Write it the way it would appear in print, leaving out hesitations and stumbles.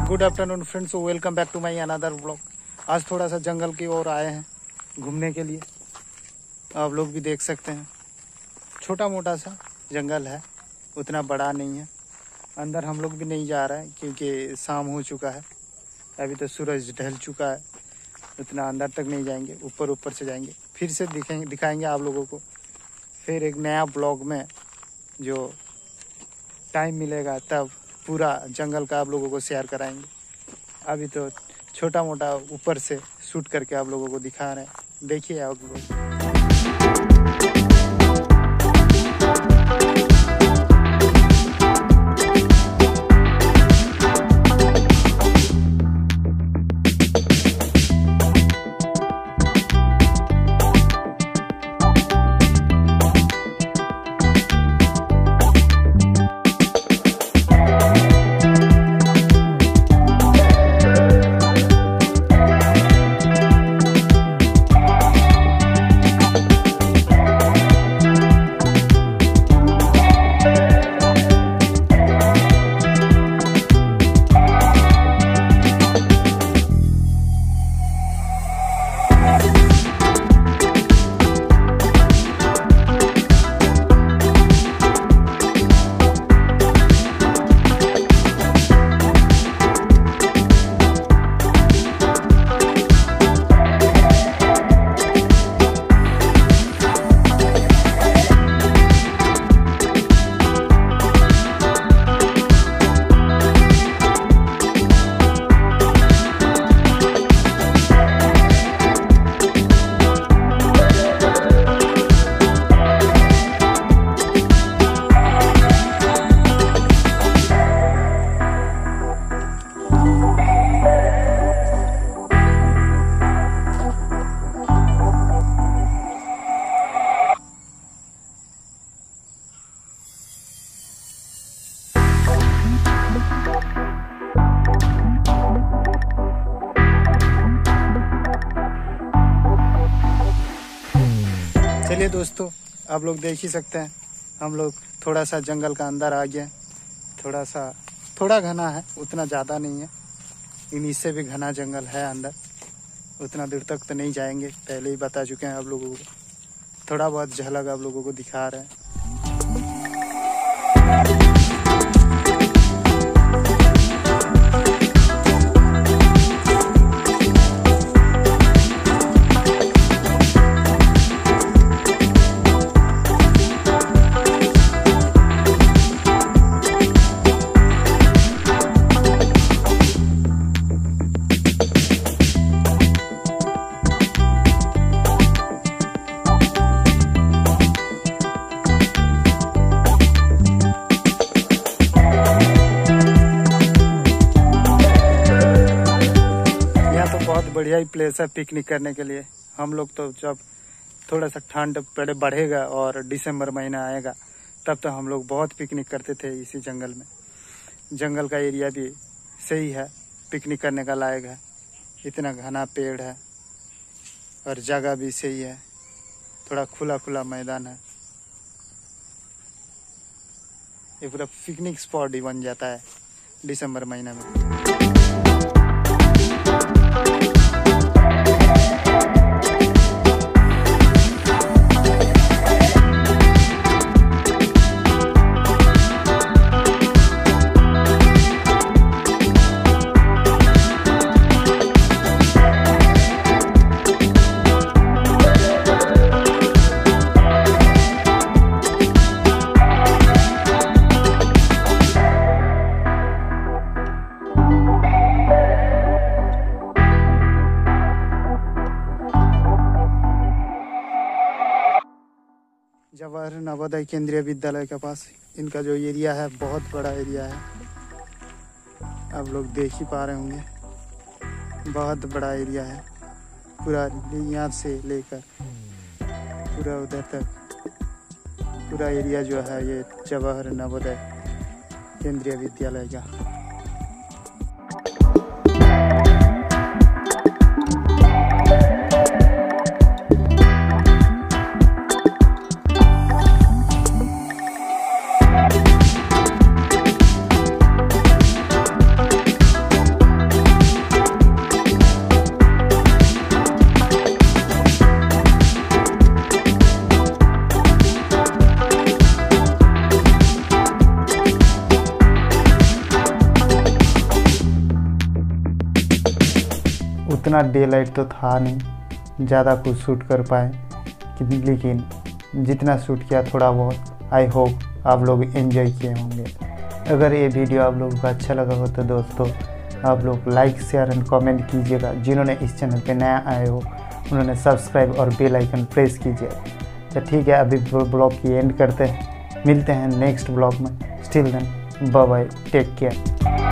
Good afternoon friends, welcome back to my another blog. आज थोड़ा सा जंगल की ओर आए हैं घूमने के लिए। आप लोग भी देख सकते हैं, छोटा मोटा सा जंगल है, उतना बड़ा नहीं है। अंदर हम लोग भी नहीं जा रहे हैं क्योंकि शाम हो चुका है, अभी तो सूरज ढल चुका है। उतना अंदर तक नहीं जाएंगे, ऊपर से जाएंगे। फिर से दिखाएंगे आप लोगों को फिर एक नया ब्लॉग में, जो टाइम मिलेगा तब पूरा जंगल का आप लोगों को शेयर कराएंगे। अभी तो छोटा मोटा ऊपर से शूट करके आप लोगों को दिखा रहे हैं, देखिए आप लोग। चलिए दोस्तों, आप लोग देख ही सकते हैं, हम लोग थोड़ा सा जंगल का अंदर आ गए। थोड़ा घना है, उतना ज़्यादा नहीं है, लेकिन इससे भी घना जंगल है अंदर। उतना दूर तक तो नहीं जाएंगे, पहले ही बता चुके हैं आप लोगों को। थोड़ा बहुत झलक आप लोगों को दिखा रहे हैं। बढ़िया ही प्लेस है पिकनिक करने के लिए। हम लोग तो जब थोड़ा सा ठंड बढ़ेगा और दिसंबर महीना आएगा, तब तो हम लोग बहुत पिकनिक करते थे इसी जंगल में। जंगल का एरिया भी सही है, पिकनिक करने का लायक है। इतना घना पेड़ है और जगह भी सही है, थोड़ा खुला मैदान है। ये पूरा पिकनिक स्पॉट ही बन जाता है दिसंबर महीने में। जवाहर नवोदय केंद्रीय विद्यालय के पास इनका जो एरिया है, बहुत बड़ा एरिया है। आप लोग देख ही पा रहे होंगे, बहुत बड़ा एरिया है। पूरा यहाँ से लेकर पूरा उधर तक पूरा एरिया जो है ये जवाहर नवोदय केंद्रीय विद्यालय का। उतना डे लाइट तो था नहीं, ज़्यादा कुछ शूट कर पाए, लेकिन जितना शूट किया थोड़ा बहुत आई होप आप लोग एंजॉय किए होंगे। अगर ये वीडियो आप लोगों को अच्छा लगा हो तो दोस्तों आप लोग लाइक शेयर एंड कमेंट कीजिएगा। जिन्होंने इस चैनल पे नया आए हो उन्होंने सब्सक्राइब और बेल आइकन प्रेस कीजिएगा। तो ठीक है, अभी ब्लॉग की एंड करते हैं, मिलते हैं नेक्स्ट ब्लॉग में। Still then bye bye, take care.